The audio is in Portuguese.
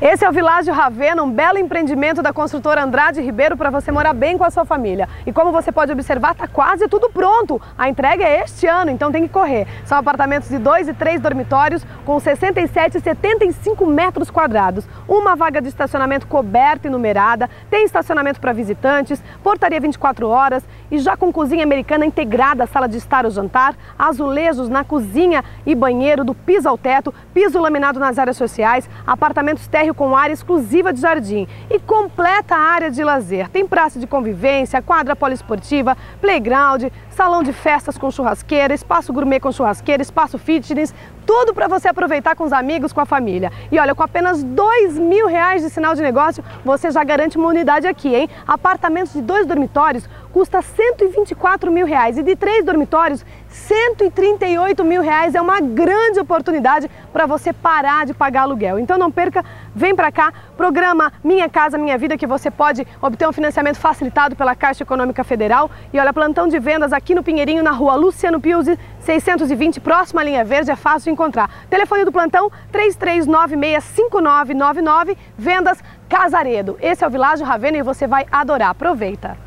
Esse é o Világio Ravenna, um belo empreendimento da construtora Andrade Ribeiro para você morar bem com a sua família. E como você pode observar, está quase tudo pronto. A entrega é este ano, então tem que correr. São apartamentos de 2 e 3 dormitórios com 67 e 75 metros quadrados. Uma vaga de estacionamento coberta e numerada, tem estacionamento para visitantes, portaria 24 horas e já com cozinha americana integrada, sala de estar ou jantar, azulejos na cozinha e banheiro do piso ao teto, piso laminado nas áreas sociais, apartamentos térreo com área exclusiva de jardim e completa área de lazer. Tem praça de convivência, quadra poliesportiva, playground, salão de festas com churrasqueira, espaço gourmet com churrasqueira, espaço fitness, tudo para você aproveitar com os amigos, com a família. E olha, com apenas R$2.000 de sinal de negócio, você já garante uma unidade aqui, hein? Apartamentos de 2 dormitórios custa R$124.000 e de 3 dormitórios R$138.000. É uma grande oportunidade para você parar de pagar aluguel. Então não perca, vem para cá, programa Minha Casa Minha Vida, que você pode obter um financiamento facilitado pela Caixa Econômica Federal. E olha, plantão de vendas aqui no Pinheirinho, na rua Luciano Piuzi, 620, próxima à linha verde, é fácil de encontrar. Telefone do plantão 33965999, vendas Casaredo. Esse é o Világio Ravenna e você vai adorar. Aproveita!